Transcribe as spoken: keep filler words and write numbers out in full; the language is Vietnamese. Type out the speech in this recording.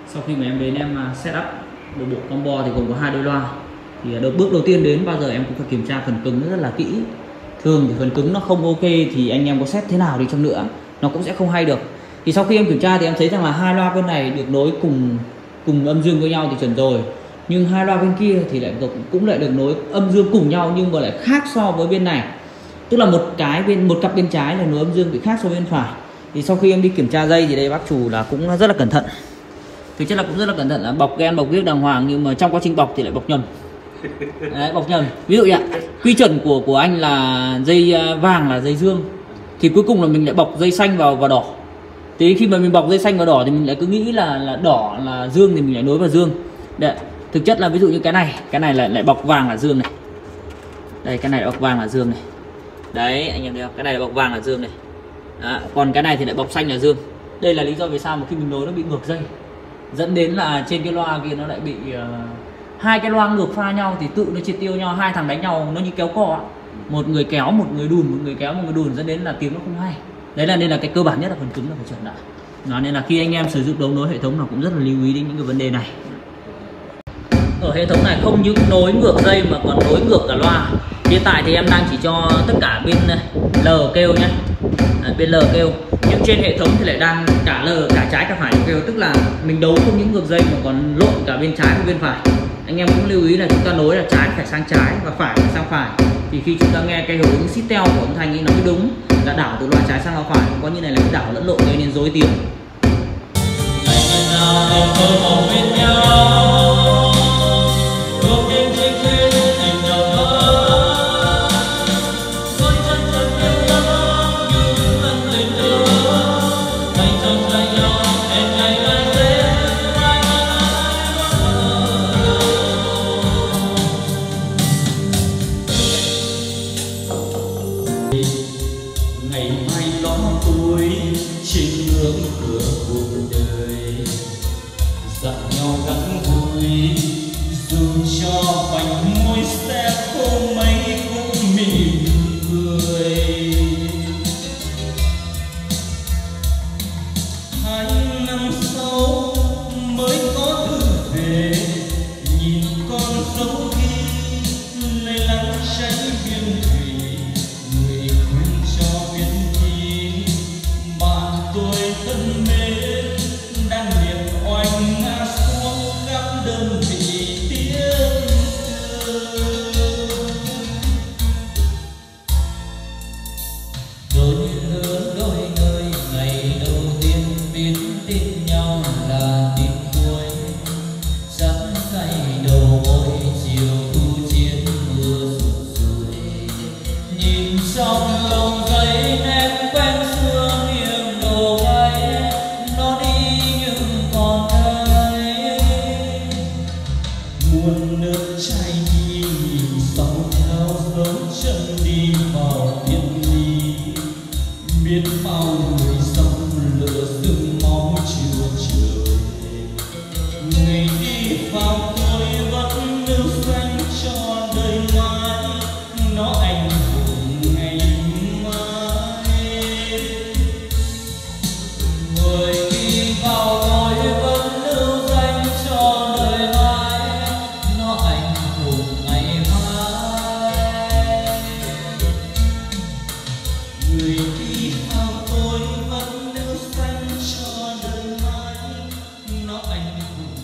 Sau khi mà em đến em setup một bộ combo thì gồm có hai đôi loa. Thì đầu bước đầu tiên đến bao giờ em cũng phải kiểm tra phần cứng rất là kỹ. Thường thì phần cứng nó không ok thì anh em có set thế nào đi chăng nữa nó cũng sẽ không hay được. Thì sau khi em kiểm tra thì em thấy rằng là hai loa bên này được nối cùng cùng âm dương với nhau thì chuẩn rồi, nhưng hai loa bên kia thì lại cũng lại được nối âm dương cùng nhau nhưng mà lại khác so với bên này. Tức là một cái bên một cặp bên trái là nối âm dương bị khác so với bên phải. Thì sau khi em đi kiểm tra dây thì đây bác chủ là cũng rất là cẩn thận. Thực chất là cũng rất là cẩn thận, là bọc gen bọc viết đàng hoàng nhưng mà trong quá trình bọc thì lại bọc nhầm. Đấy, bọc nhầm. Ví dụ như quy chuẩn của của anh là dây vàng là dây dương, thì cuối cùng là mình lại bọc dây xanh vào vào đỏ. Thì khi mà mình bọc dây xanh vào đỏ thì mình lại cứ nghĩ là là đỏ là dương thì mình lại nối vào dương. Đấy, thực chất là ví dụ như cái này, cái này lại lại bọc vàng là dương này. Đây, cái này lại bọc vàng là dương này. Đấy, anh em thấy không? Cái này là bọc vàng là dương này. Đó, còn cái này thì lại bọc xanh là dương. Đây là lý do vì sao mà khi mình nối nó bị ngược dây, dẫn đến là trên cái loa kia nó lại bị uh, hai cái loa ngược pha nhau thì tự nó triệt tiêu nhau, hai thằng đánh nhau nó như kéo cò, một người kéo một người đùn, một người kéo một người đùn, dẫn đến là tiếng nó không hay. Đấy là nên là cái cơ bản nhất là phần cứng là phải chuẩn đã. Đó, nên là khi anh em sử dụng đấu nối hệ thống nào cũng rất là lưu ý đến những cái vấn đề này. Ở hệ thống này không những nối ngược dây mà còn nối ngược cả loa. Hiện tại thì em đang chỉ cho tất cả bên L kêu nhé, à, bên L kêu, nhưng trên hệ thống thì lại đang cả L cả trái cả phải kêu, tức là mình đấu không những ngược dây mà còn lộn cả bên trái và bên phải. Anh em cũng lưu ý là chúng ta nối là trái phải sang trái và phải phải sang phải, thì khi chúng ta nghe cái hướng sitel của âm thanh ấy nó mới đúng, là đảo từ loa trái sang loa phải, không có như này là cái đảo lẫn lộn gây nên rối tiếng. Ngày mai đón tôi trên ngưỡng cửa cuộc đời, dặn nhau gắn vui dù cho vành môi sẽ khô mấy cũng mỉm cười. Hai năm sau mới có thư về, nhìn con dấu ghi nơi lắng cháy viên thủy. Người quên cho biết chi bạn tôi thân mến đang liệt oanh ngã xuống khắp đơn vị tiếng thương. Đôi lứa đôi nơi ngày đầu tiên biết tin nhau là tin cuối, dắt tay đầu ôi chiều thu chiến mưa rụt rùi. Nhìn trong lòng giấy nét quen xưa nghiêng đầu bay, nó đi nhưng còn đây muôn nước chảy đi, nhìn sóng theo dấu chân đi vào thiên ly. Biết bao người sống lửa sương máu chưa trời, người đi vào tôi vẫn lưu danh cho đời mãi, nó ảnh hưởng ngày mai. Người đi vào tôi vẫn lưu danh cho đời mãi, nó ảnh hưởng ngày mai. Người đi vào tôi vẫn lưu danh cho đời mãi, nó ảnh hưởng